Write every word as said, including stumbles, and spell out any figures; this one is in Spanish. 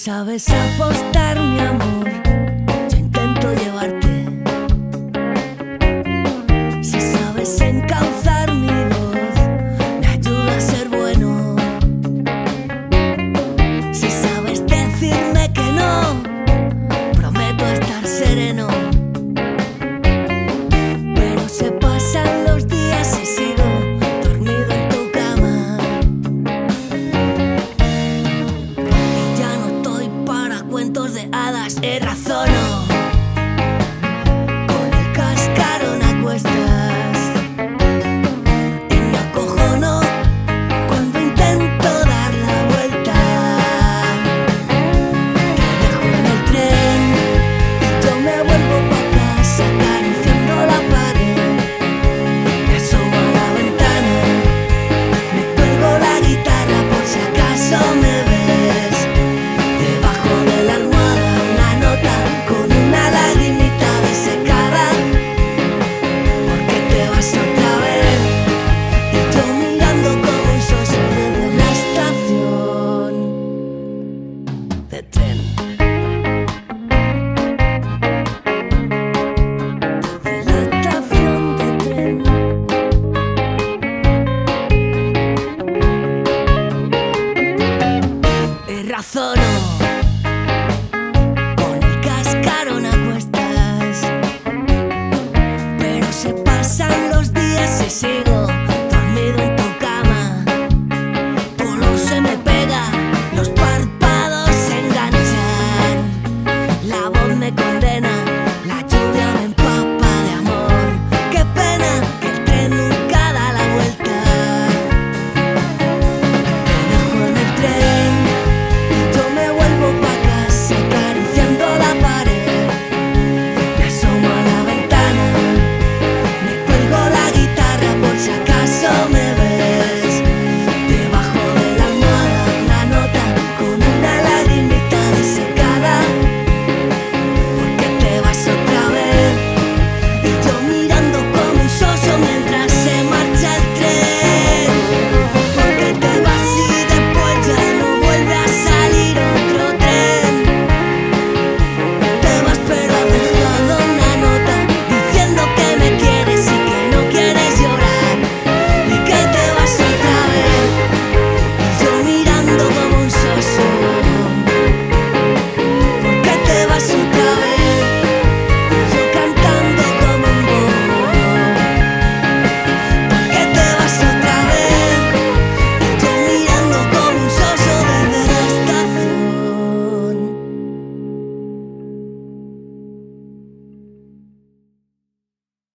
sabes apostar, mi amor, yo intento llevarte. Si sabes encauzar mi voz, me ayuda a ser bueno. Si sabes decirme que no, prometo estar sereno. Pero se pasan los días y sigo dormido en tu cama. Y ya no estoy para cuentos de hadas, he razono.